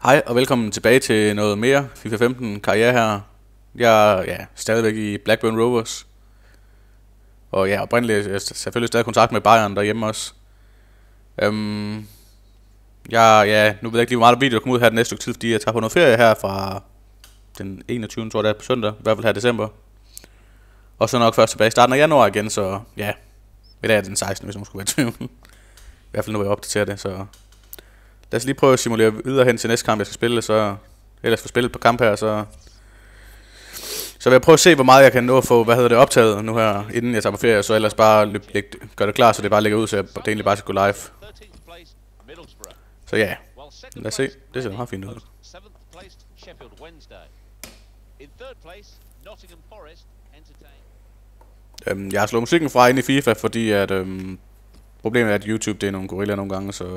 Hej og velkommen tilbage til noget mere FIFA 15 karriere her. Jeg er stadigvæk i Blackburn Rovers. Og ja, oprindeligt er jeg selvfølgelig stadig i kontakt med Bayern derhjemme også. Nu ved jeg ikke lige, hvor meget video der kommer ud her den næste tid, fordi jeg tager på noget ferie her fra den 21. tror jeg det er på søndag, i hvert fald her i december. Og så nok først tilbage i starten af januar igen, så ja, i dag er det den 16. hvis nogen skulle være tvivl. I hvert fald nu vil jeg opdatere det, så lad os lige prøve at simulere videre hen til næste kamp jeg skal spille, så ellers skal spille på kamp her, så vil jeg prøve at se hvor meget jeg kan nå at få, optaget nu her, inden jeg tager på ferie, så ellers bare gør det klar, så det bare ligger ud, så det egentlig bare skal gå live. Så ja, lad os se, det ser meget fint ud. Jeg har slået musikken fra ind i FIFA, fordi at problemet er, at YouTube det er nogle gorilla nogle gange, så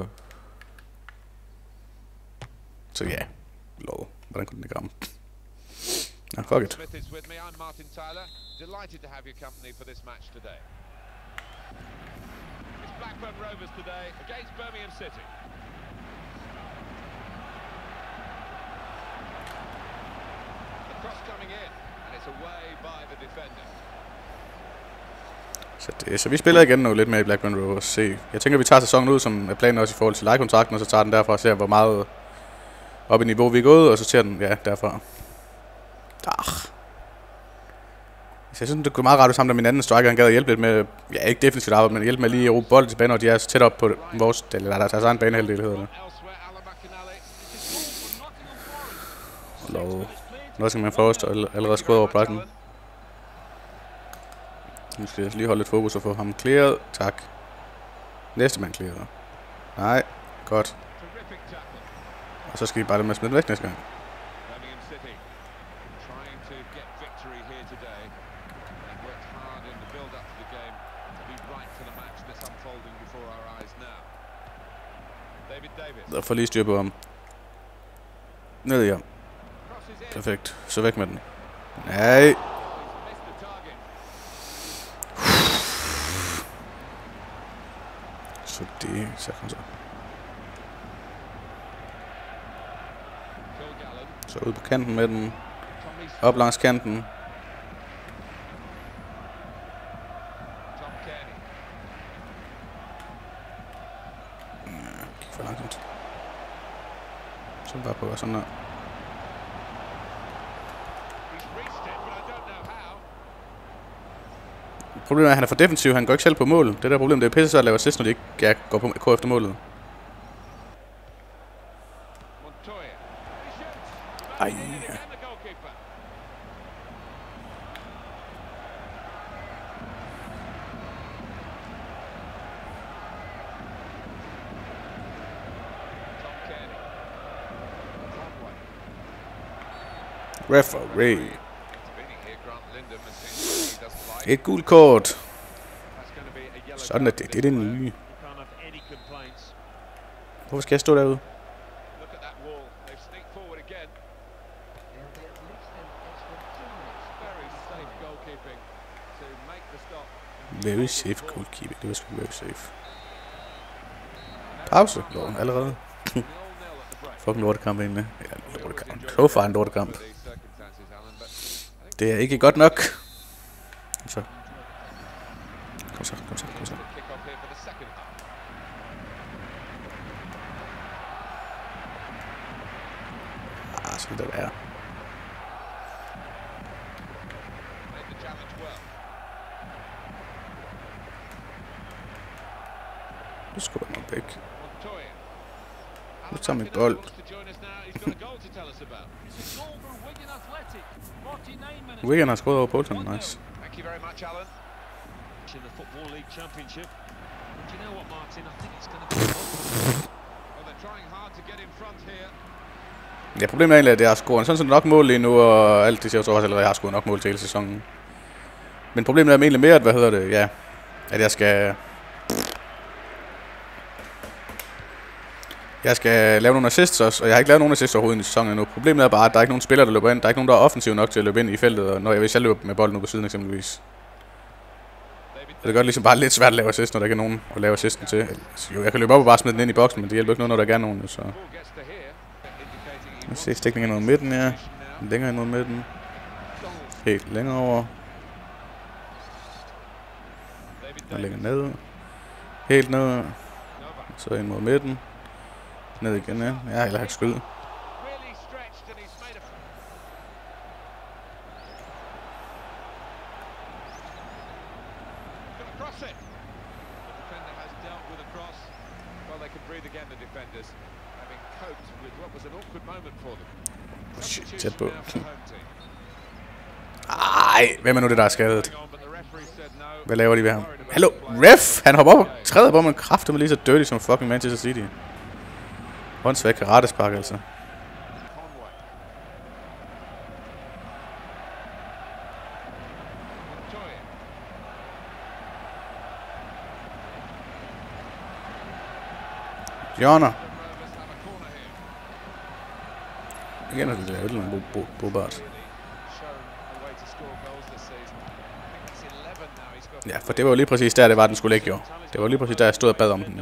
ja, lov. Hvordan kunne den ikke ramme? Ja, fuck it. Smith is with me. I'm Martin Tyler. Delighted to have your company for this match today. It's Blackburn Rovers today against Birmingham City. The cross coming in, and it's away by the defender. Så vi spiller igen nu lidt mere i Blackburn Rovers. Se, jeg tænker vi tager sæsonen ud, som er planen også i forhold til lejekontrakten, og så tager den derfra og ser hvor meget op i niveau vi er gået, og så ser den, ja, derfra. Så jeg synes, det kunne meget rart, hvis ham der min anden striker, han gad at hjælpe lidt med, ja, ikke defensivt arbejde, men hjælpe med lige at råbe bolden tilbage, når de er så tæt op på vores, eller deres egen banehalvdel, hedder det. Nå skal man forrest allerede skåret over Brighton. Nu skal jeg lige holde lidt fokus og få ham clearet. Tak. Næste mand clearet. Nej, godt. Og så skal vi bare lade med at smide den væk næste gang. Der får lige styr på ham. Ned i ham. Perfekt. Så væk med den. Nej. Så det. Så kom så. Så ud på kanten med den. Op langs kanten. For langsomt. Så bare på sådan der. Problemet er, at han er for defensiv, han går ikke selv på mål. Det der problem, det er pisse så at lave assist, når de ikke går efter målet. Ej. Referee. Et gult kort. Sådan er det. Det er det nye. Hvorfor skal jeg stå derude? Very safe goalkeeping. Det var sgu very safe. Pause. Lå, allerede. Fucking lortekamp egentlig. Ja, lortekamp. Så far en lortekamp. Det er ikke godt nok. Så. Kom så. Så det der. Nu skubber man væk. Nu tager min bold. Wigan har skåret over Bolton, nice. Ja, problemet er egentlig, at jeg har scoret sådan nok mål lige nu, og alt det siger så også allerede, at jeg har scoret nok mål til hele sæsonen. Men problemet er egentlig mere, at at jeg skal lave nogle assists også, og jeg har ikke lavet nogen assists overhovedet i sæsonen endnu. Problemet er bare, at der er ikke nogen spillere, der løber ind. Der er ikke nogen, der er offensiv nok til at løbe ind i feltet, og hvis jeg løber med bolden nu på siden eksempelvis. Det gør det ligesom bare lidt svært at lave assist, når der ikke er nogen at lave assisten til. Jo, jeg kan løbe op og bare smide den ind i boksen, men det hjælper ikke noget, når der ikke er nogen. Så. Nu ser stikningen mod midten, ja. Længere ind mod midten. Helt længere over. Og længere ned. Helt ned. Så ind mod midten. Ned igen, ja. Ja, eller har skud. Shit, tæt på. Ej, hvem er nu det, der er skadet? Hvad laver de ved ham? Hallo, ref! Han hopper op og træder på med kraft, og lige så dirty som fucking Manchester City. Håndsvagt karatespark, altså. Hjørner. Igen er det der ødelen Bobart. Ja, for det var jo lige præcis der, det var, den skulle ligge jo. Det var lige præcis der, jeg stod og bad om den jo.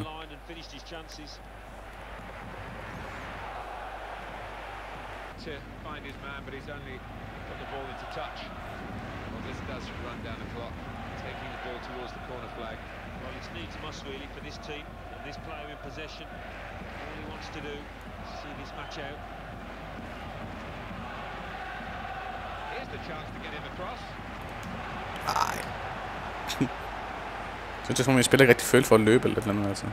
Ej. Så det er som om, jeg spiller ikke rigtig følt for at løbe eller noget, altså.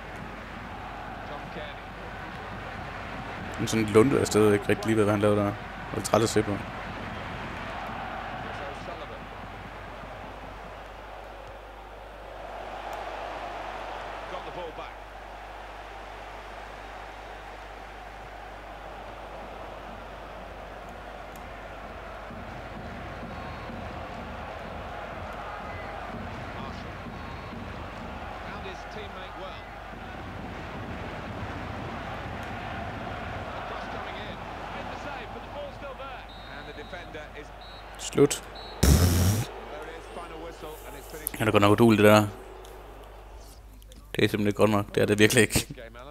Men sådan lundet af stedet, ikke rigtig lige ved, hvad han lavede der. Og træt at se på. Slut. Ja, det går nok udul, det der. Det er simpelthen ikke godt nok. Det er det virkelig ikke.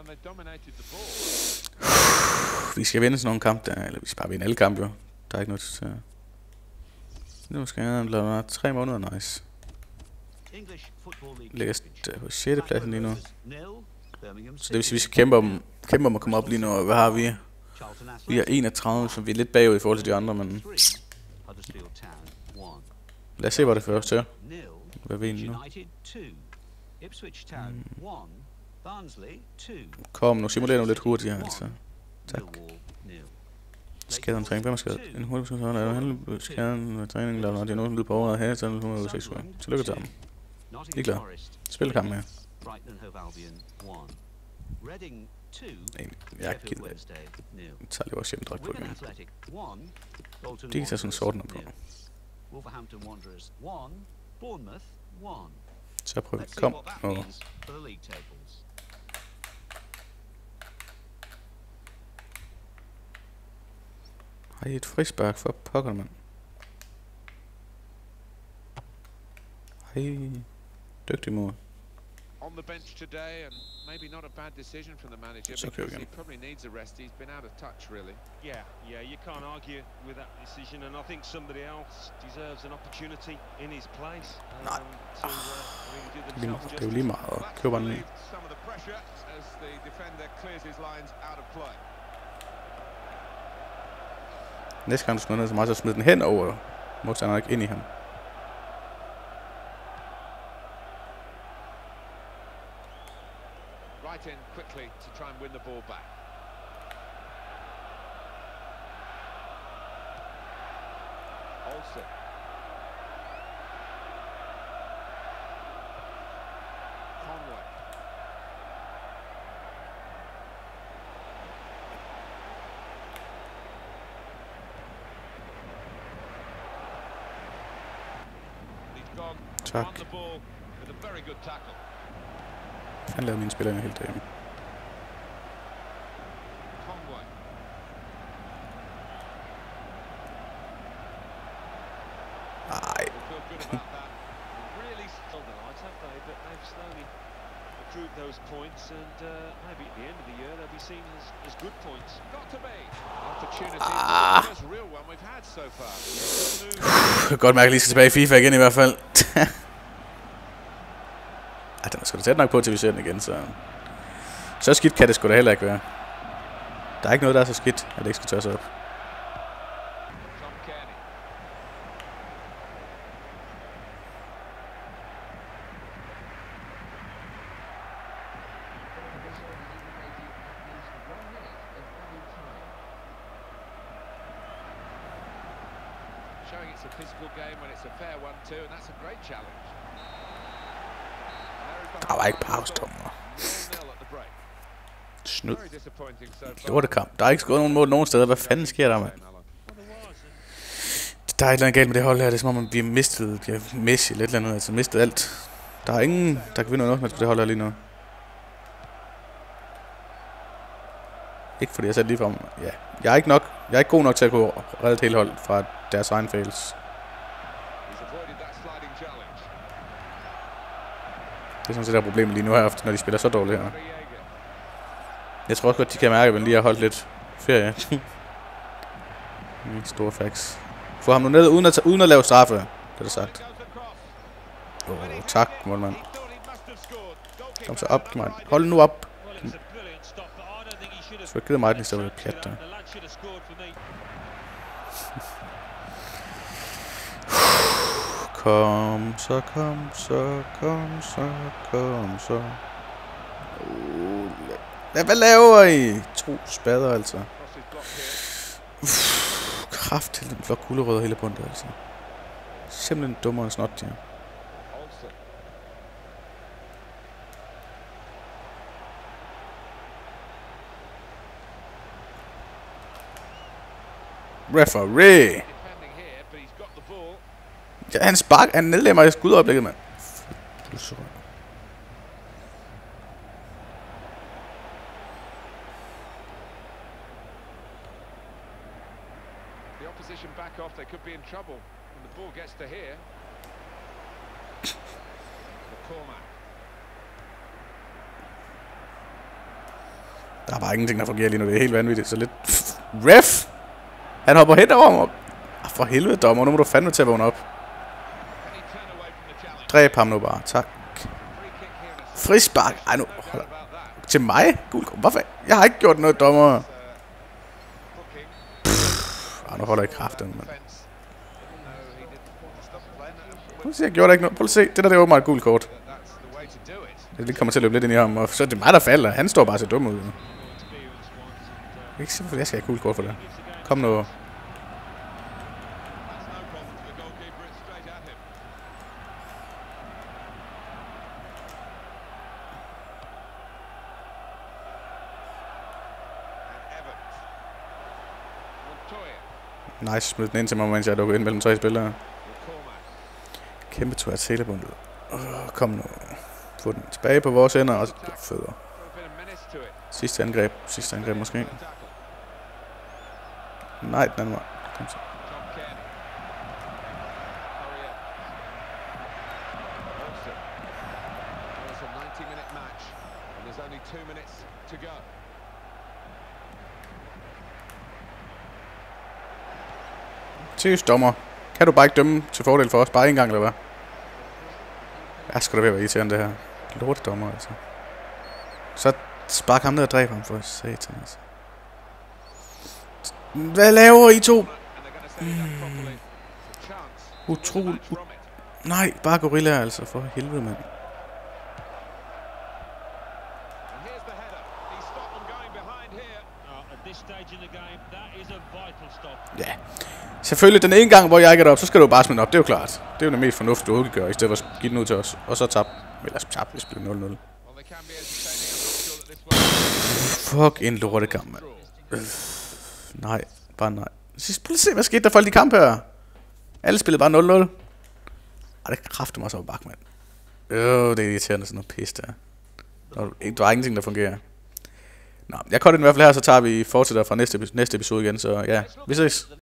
Vi skal vinde sådan nogle kampe der. Eller vi skal bare vinde alle kampe, jo. Der er ikke noget til. Nu skal jeg lade 3 måneder, nice. Ligger på 6. pladsen lige nu. Så det vil sige, vi skal kæmpe om at komme op lige nu. Hvad har vi? Vi er 31, så vi er lidt bagud i forhold til de andre, men... Lad os se, hvad det fører os til. Hvad er vi egentlig nu? Kom nu, simulerer nu lidt hurtigere, altså. Tak. Skaden træning, hvem er skadet? En hurtig person, er der handel skaden med træning, der er nogen lyd på overret her, så er det 106 point. Tillykke til ham. I er klar. Spil kampen her. Jeg gider ikke. Jeg tager lige vores hjemmedragt på igen. De kan tage sådan en sorten på. Så prøv. Kom. Har I et frispark for pokker, mand? Hej. Dygtig mor. On the bench today, and maybe not a bad decision from the manager because he probably needs a rest. He's been out of touch, really. Yeah, you can't argue with that decision, and I think somebody else deserves an opportunity in his place to really do themselves justice. Det er jo lige meget. Køb bare den lige. Some of the pressure as the defender clears his lines out of play. Næste gang du smider ned, så meget så smid den hen over modstanderen, ikke ind i ham. Right in quickly to try and win the ball back. Olsen. Conway. He's gone on the ball with a very good tackle. Han lavede mine spillere helt derhjemme. Conway. Ej. regroup those points, and maybe at the end of the year they'll be seen as good points. Got to be. Opportunity. The first real one we've had so far. Godt mærke, at jeg lige skal tilbage i FIFA igen i hvert fald. Den er sgu da tæt nok på, til vi ser den igen, så skidt kan det sgu da heller ikke være. Der er ikke noget, der er så skidt, at det ikke skal tørres op. Showing it's a physical game when it's a fair one too, and that's a great challenge. Der var ikke pause, dommer. Snud. Lortekamp. Der er ikke skåret nogen mål nogen steder. Hvad fanden sker der, mand? Der er et eller andet galt med det hold her. Det er som om, vi har mistet Messi eller et eller andet. Altså mistet alt. Der er ingen, der kan vinde noget med det hold her lige nu. Ikke fordi jeg satte lige frem. Ja. Jeg er ikke god nok til at kunne redde hele holdet fra deres egen fails. Det er sådan set der problemet lige nu her, når de spiller så dårligt her. Jeg tror også godt, de kan mærke, at man lige har holdt lidt ferie. Store facts. Få ham nu ned uden at lave straffe, det er det sagt. Tak, målmand. Kom så op, mand. Hold nu op. Så jeg gider meget, hvis der var lidt pjat der. Kom så, kom så, kom så, kom så. Hvad laver I? 2 spader, altså. Kraft til den flok gulerødder hele bundet, altså. Simpelthen dummere end snot, ja. Referee! Ja, han nedlemmer i skudøjeblikket, mand. The opposition back off, they could be in trouble when the ball gets to here. Der er bare ingenting, der fungerer lige nu. Det er helt vanvittigt. Så lidt... Ref! Han hopper hen over mig. For helvede, dommer. Nu må du fandme til at vågne op. Dræb ham nu bare. Tak. Frispark. Ej, nu. Til mig? Gul. Hvorfor? Jeg har ikke gjort noget, dommer. Nu holder jeg kraften, mand. Prøv at se, jeg gjorde ikke noget. Prøv at se. Det der, det er åbenbart et gult kort. Det lige kommer til at løbe lidt ind i ham. Og så er det mig, der falder. Han står bare så dum ud. Ikke simpelthen, jeg skal have gult kort for det. Kom nu. Nice, smid den ind til mig, mens jeg dukker ind mellem 3 spillere. Kæmpe tvært selebundet. Kom nu. Få den tilbage på vores ender, og fødder. Sidste angreb måske. Nej, den anden var. Kom så. Seriøs dommer. Kan du bare ikke dømme til fordel for os? Bare en gang, eller hvad? Jeg skal da ved at være irriterende, det her. Lortedommer, altså. Så spark ham ned og dræb ham for satan, altså. Hvad laver I to? Utroligt. Nej, bare gorilla, altså. For helvede, mand. Ja. Selvfølgelig, den ene gang, hvor jeg ikke er deroppe, så skal du bare smide op. Det er jo klart. Det er jo det mest fornuftige, du kan gøre, i stedet for at give den ud til os. Og så tab. Eller tab, hvis det bliver 0-0. Fuck en lortekamp, mand. Nej, bare nej. Prøv at se, hvad skete der for alle de kampe her. Alle spillede bare 0-0. Det kræfter mig så bak, mand. Det er irriterende sådan noget pis der. Der er ingenting, der fungerer. Nå, jeg cutter den i hvert fald her, så tager vi fortsætter fra næste episode igen. Så ja, vi ses.